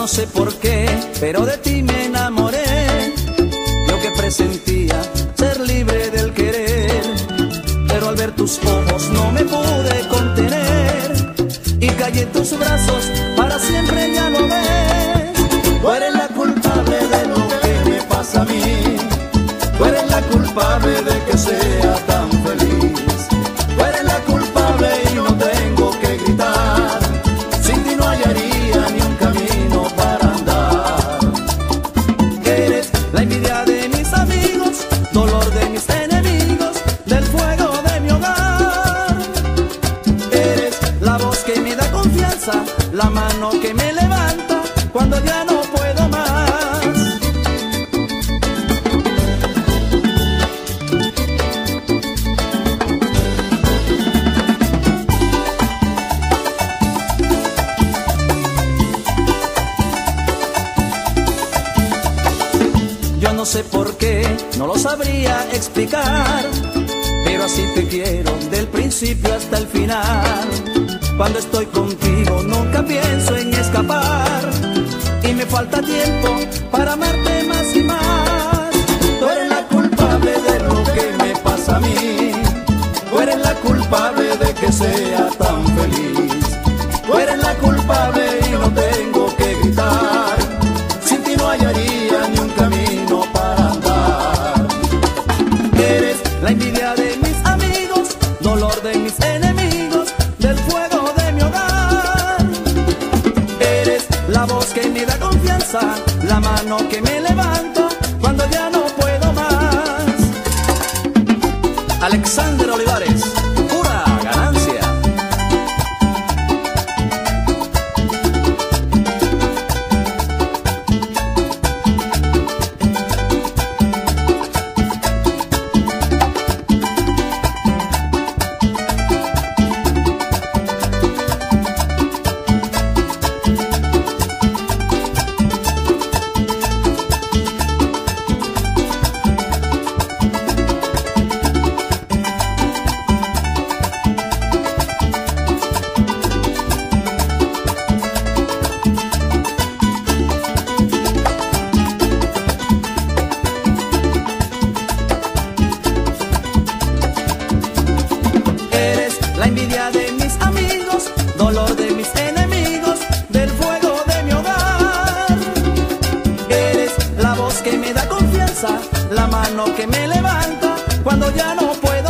no sé por qué, pero de ti me enamoré. Yo que presentía ser libre del querer, pero al ver tus ojos no me pude contener y caí en tus brazos, para siempre ya lo ves. Tú eres la culpable de lo que me pasa a mí, tú eres la culpable de que sea tan feliz. Tú eres la culpable y no tengo que gritar, sin ti no hallaría ni un camino para andar. Eres la envidia de mis amigos, dolor de mis enemigos, del fuego de mi hogar. Eres la voz que me da confianza, la mano que me levanta cuando ya no puedo más. Yo no sé por qué, no lo sabría explicar, pero así te quiero del principio hasta el final. Cuando estoy contigo nunca pienso en escapar y me falta tiempo para amarte más y más. Tú eres la culpable de lo que me pasa a mí, tú eres la culpable de que sea tan feliz. Tú eres la culpable y no tengo que gritar, sin ti no hallaría ni un camino para andar. Eres la envidia de mis amigos, dolor de mis enemigos, del fuego de mi hogar. Eres la voz que me da confianza, la mano que me levanta cuando ya no puedo más. Alexander Olivares, pura ganancia. La envidia de mis amigos, dolor de mis enemigos, del fuego de mi hogar. Eres la voz que me da confianza, la mano que me levanta cuando ya no puedo